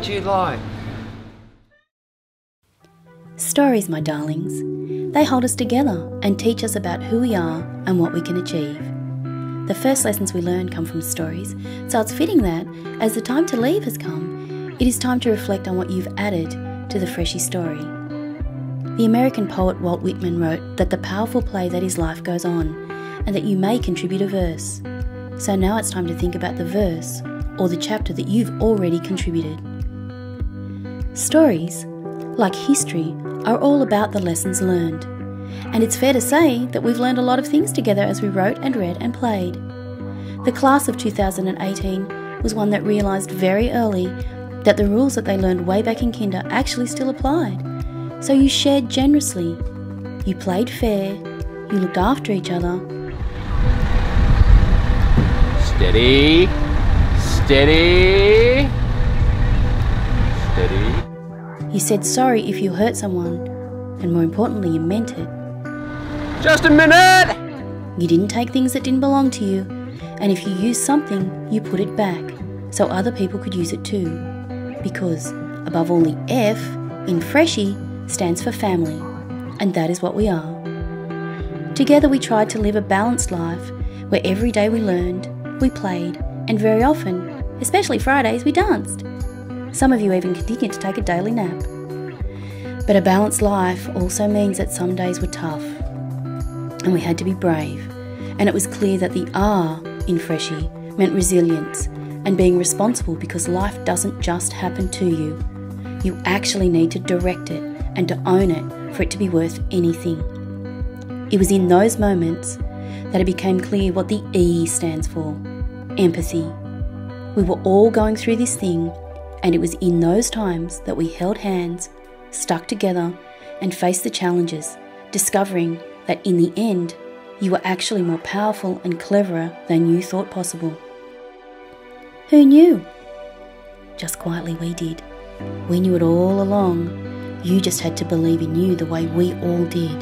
would you like? Stories, my darlings. They hold us together and teach us about who we are and what we can achieve. The first lessons we learn come from stories, so it's fitting that, as the time to leave has come, it is time to reflect on what you've added to the Freshie story. The American poet Walt Whitman wrote that the powerful play that is life goes on, and that you may contribute a verse. So now it's time to think about the verse, or the chapter that you've already contributed. Stories, like history, are all about the lessons learned. And it's fair to say that we've learned a lot of things together as we wrote and read and played. The class of 2018 was one that realised very early that the rules that they learned way back in kinder actually still applied. So you shared generously, you played fair, you looked after each other. Steady, steady, steady. You said sorry if you hurt someone, and more importantly, you meant it. Just a minute! You didn't take things that didn't belong to you, and if you used something, you put it back, so other people could use it too. Because, above all, the F in Freshie stands for family, and that is what we are. Together we tried to live a balanced life, where every day we learned, we played, and very often, especially Fridays, we danced. Some of you even continued to take a daily nap. But a balanced life also means that some days were tough, and we had to be brave, and it was clear that the R in Freshie meant resilience and being responsible, because life doesn't just happen to you. You actually need to direct it and to own it for it to be worth anything. It was in those moments that it became clear what the E stands for: empathy. We were all going through this thing, and it was in those times that we held hands, stuck together, and faced the challenges, discovering that in the end, you were actually more powerful and cleverer than you thought possible. Who knew? Just quietly we did. We knew it all along. You just had to believe in you the way we all did.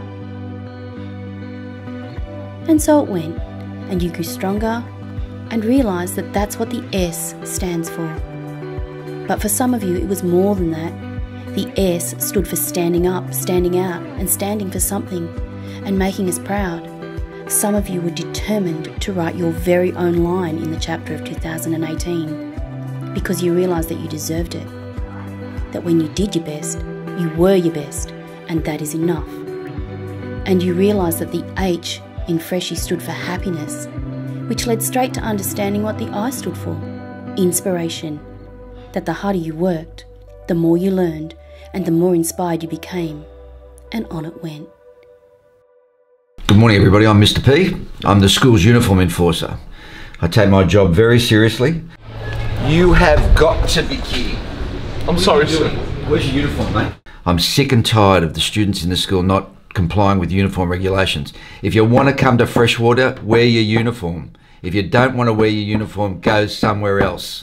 And so it went, and you grew stronger and realised that that's what the S stands for. But for some of you, it was more than that. The S stood for standing up, standing out, and standing for something, and making us proud. Some of you were determined to write your very own line in the chapter of 2018, because you realised that you deserved it. That when you did your best, you were your best, and that is enough. And you realised that the H in Freshie stood for happiness, which led straight to understanding what the I stood for: inspiration. That the harder you worked, the more you learned, and the more inspired you became. And on it went. Good morning everybody, I'm Mr. P. I'm the school's uniform enforcer. I take my job very seriously. You have got to be kidding. I'm sorry, sir. Where's your uniform, mate? I'm sick and tired of the students in the school not complying with uniform regulations. If you want to come to Freshwater, wear your uniform. If you don't want to wear your uniform, go somewhere else.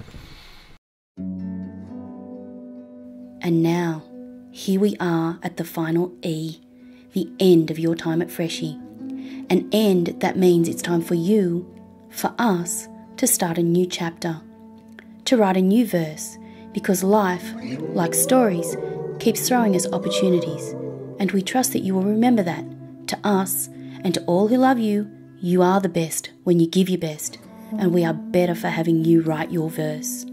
And now, here we are at the final E, the end of your time at Freshie. An end that means it's time for you, for us, to start a new chapter, to write a new verse, because life, like stories, keeps throwing us opportunities, and we trust that you will remember that. To us, and to all who love you, you are the best when you give your best, and we are better for having you write your verse.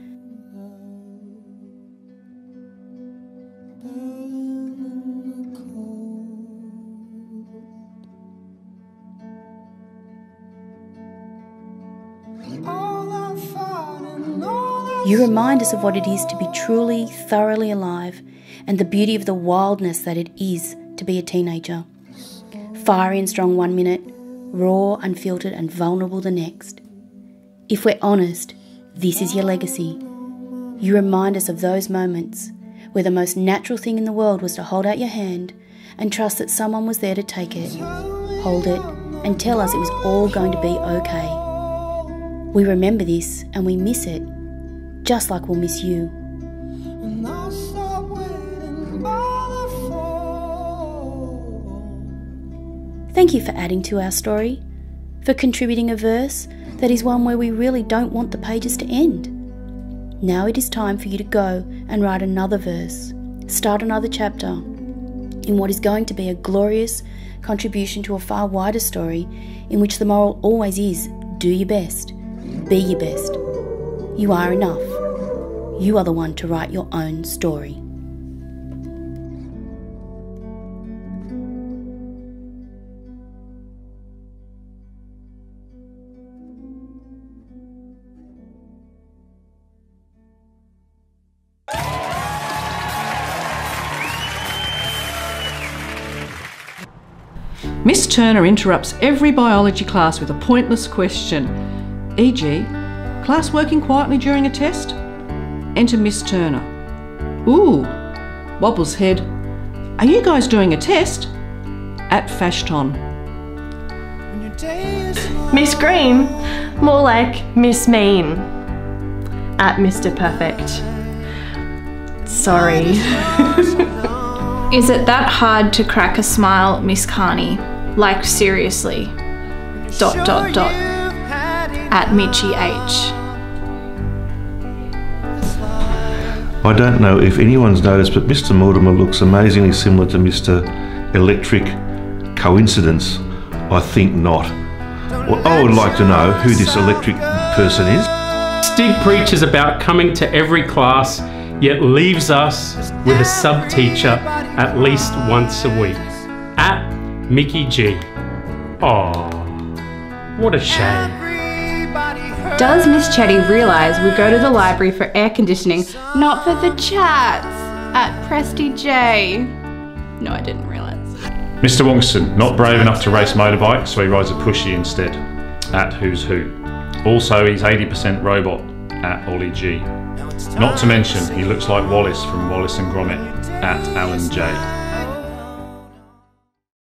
You remind us of what it is to be truly, thoroughly alive, and the beauty of the wildness that it is to be a teenager. Fiery and strong 1 minute, raw, unfiltered and vulnerable the next. If we're honest, this is your legacy. You remind us of those moments where the most natural thing in the world was to hold out your hand and trust that someone was there to take it, hold it, and tell us it was all going to be okay. We remember this and we miss it, just like we'll miss you. Thank you for adding to our story, for contributing a verse that is one where we really don't want the pages to end. Now it is time for you to go and write another verse, start another chapter, in what is going to be a glorious contribution to a far wider story in which the moral always is, do your best, be your best. You are enough. You are the one to write your own story. Miss Turner interrupts every biology class with a pointless question, e.g., class working quietly during a test? Enter Miss Turner. Ooh, wobbles head. Are you guys doing a test? At Fashton. Miss Green, more like Miss Mean. At Mr. Perfect. Sorry. Is it that hard to crack a smile, Miss Carney? Like seriously. ... At Mitchie H. I don't know if anyone's noticed, but Mr. Mortimer looks amazingly similar to Mr. Electric. Coincidence? I think not. Well, I would like to know who this electric person is. Stig preaches about coming to every class, yet leaves us with a sub-teacher at least once a week. At Mickey G. Aww, what a shame. Does Miss Chetty realise we go to the library for air conditioning, not for the chats? At Presty J. No, I didn't realise. Mr. Wongson, not brave enough to race motorbikes, so he rides a pushy instead. At Who's Who. Also, he's 80% robot. At Ollie G. Not to mention, he looks like Wallace from Wallace and Gromit. At Alan J.